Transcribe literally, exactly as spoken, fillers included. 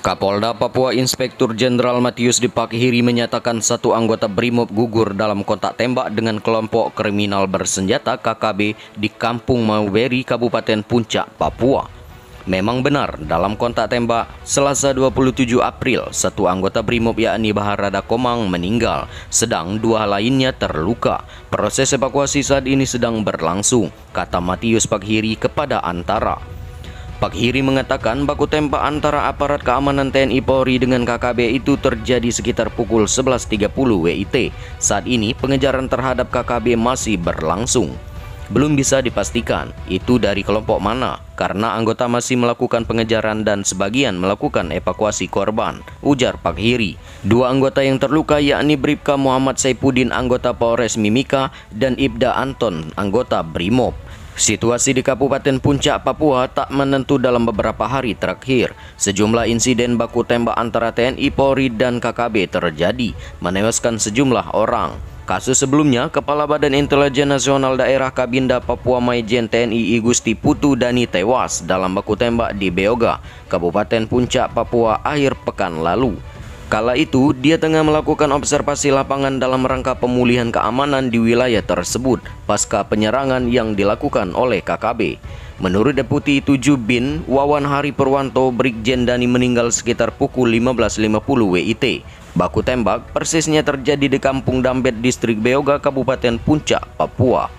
Kapolda Papua Inspektur Jenderal Matius Dipakhiri menyatakan satu anggota BRIMOB gugur dalam kontak tembak dengan kelompok kriminal bersenjata K K B di Kampung Mauberi, Kabupaten Puncak, Papua. Memang benar, dalam kontak tembak Selasa dua puluh tujuh April, satu anggota BRIMOB yakni Baharada Komang meninggal, sedang dua lainnya terluka. Proses evakuasi saat ini sedang berlangsung, kata Matius Pakhiri kepada Antara. Pakhiri mengatakan baku tembak antara aparat keamanan T N I Polri dengan K K B itu terjadi sekitar pukul sebelas tiga puluh W I T. Saat ini pengejaran terhadap K K B masih berlangsung. Belum bisa dipastikan itu dari kelompok mana karena anggota masih melakukan pengejaran dan sebagian melakukan evakuasi korban, ujar Pakhiri. Dua anggota yang terluka yakni Bribka Muhammad Saipuddin anggota Polres Mimika dan Ibda Anton anggota BRIMOB. Situasi di Kabupaten Puncak, Papua tak menentu dalam beberapa hari terakhir. Sejumlah insiden baku tembak antara T N I Polri dan K K B terjadi, menewaskan sejumlah orang. Kasus sebelumnya, Kepala Badan Intelijen Nasional Daerah Kabinda Papua Maijen T N I Igusti Putu Dani tewas dalam baku tembak di Beoga, Kabupaten Puncak, Papua akhir pekan lalu. Kala itu, dia tengah melakukan observasi lapangan dalam rangka pemulihan keamanan di wilayah tersebut pasca penyerangan yang dilakukan oleh K K B. Menurut Deputi tujuh Bin Wawan Hari Purwanto, Brigjen Dani meninggal sekitar pukul lima belas lima puluh W I T. Baku tembak persisnya terjadi di Kampung Dambet, Distrik Beoga, Kabupaten Puncak, Papua.